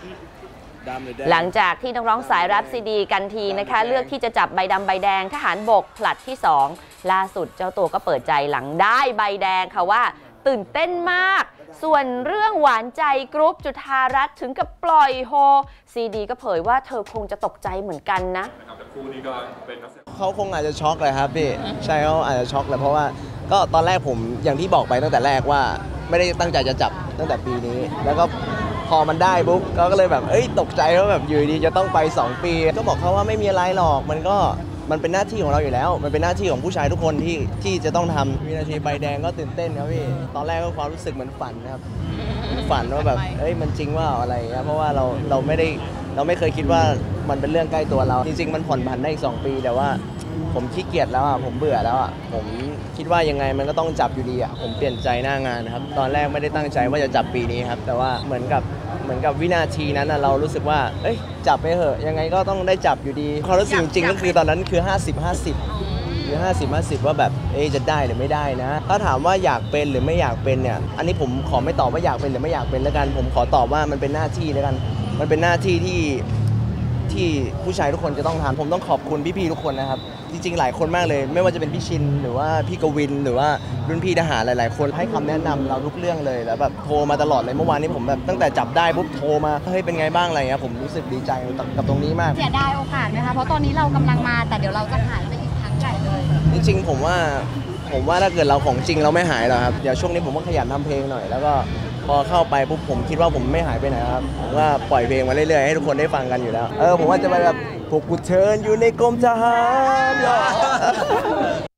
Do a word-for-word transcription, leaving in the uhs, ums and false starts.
หลังจากที่นักร้องสายแรปซีดีกันทีนะคะเลือกที่จะจับใบดำใบแดงทหารบกผลัดที่สองล่าสุดเจ้าตัวก็เปิดใจหลังได้ใบแดงค่ะว่าตื่นเต้นมากส่วนเรื่องหวานใจกรุ๊ปจุฑารัตน์ถึงกับปล่อยโฮซีดีก็เผยว่าเธอคงจะตกใจเหมือนกันนะเขาคงอาจจะช็อกเลยครับพี่ใช่เขาอาจจะช็อกเลยเพราะว่าก็ตอนแรกผมอย่างที่บอกไปตั้งแต่แรกว่าไม่ได้ตั้งใจจะจับตั้งแต่ปีนี้แล้วก็พอมันได้ปุ๊บก็เลยแบบเอ้ยตกใจว่าแบบอยู่ดีจะต้องไปสองปีก็บอกเขาว่าไม่มีอะไรหรอกมันก็มันเป็นหน้าที่ของเราอยู่แล้วมันเป็นหน้าที่ของผู้ชายทุกคนที่ที่จะต้องทำวินาทีใบแดงก็ตื่นเต้นครับพี่ตอนแรกก็ความรู้สึกเหมือนฝันครับฝันว่าแบบเอ้ยมันจริงว่าอะไรเงี้ยเพราะว่าเราเราไม่ได้เราไม่เคยคิดว่ามันเป็นเรื่องใกล้ตัวเราจริงๆมันผ่อนผันได้อีกสองปีแต่ว่าผมขี้เกียจแล้วอ่ะผมเบื่อแล้วอ่ะผมคิดว่ายังไงมันก็ต้องจับอยู่ดีอ่ะผมเปลี่ยนใจหน้างานครับตอนแรกไม่ได้ตั้งใจว่าจะจับปีนี้ครับแต่ว่าเหมือนกับเหมือนกับวินาทีนั้นเรารู้สึกว่าเอ้ยจับไปเถอะยังไงก็ต้องได้จับอยู่ดีความรู้สึกจริงๆก็คือตอนนั้นคือห้าสิบ ห้าสิบคือห้าสิบ ห้าสิบว่าแบบเอ๊ะจะได้หรือไม่ได้นะถ้าถามว่าอยากเป็นหรือไม่อยากเป็นเนี่ยอันนี้ผมขอไม่ตอบว่าอยากเป็นหรือไม่อยากเป็นแล้วกันผมขอตอบว่ามันเป็นหน้าที่แล้วกันมันเป็นหน้าที่ที่ที่ผู้ชายทุกคนจะต้องทำผมต้องขอบคุณพี่ๆทุกคนนะครับจริงๆหลายคนมากเลยไม่ว่าจะเป็นพี่ชินหรือว่าพี่กวินหรือว่ารุ่นพี่ทหารหลายๆคนให้คำแนะนำเราทุกเรื่องเลยแล้วแบบโทรมาตลอดเลยเมื่อวานนี้ผมแบบตั้งแต่จับได้ปุ๊บโทรมาเฮ้ยเป็นไงบ้างอะไรเงี้ยผมรู้สึกดีใจกับตรงนี้มากเสียดายโอกาสไหมคะเพราะตอนนี้เรากำลังมาแต่เดี๋ยวเราจะหายไปอีกครั้งใหญ่เลยจริงๆผมว่าผมว่าถ้าเกิดเราของจริงเราไม่หายหรอกครับเดี๋ยวช่วงนี้ผมก็ขยันทำเพลงหน่อยแล้วก็พอเข้าไปปุ๊บผมคิดว่าผมไม่หายไปไหนครับผมว่าปล่อยเพลงมาเรื่อยๆให้ทุกคนได้ฟังกันอยู่แล้วเออผมว่าจะไปแบบพวกกูเชิญอยู่ในกรมทหาร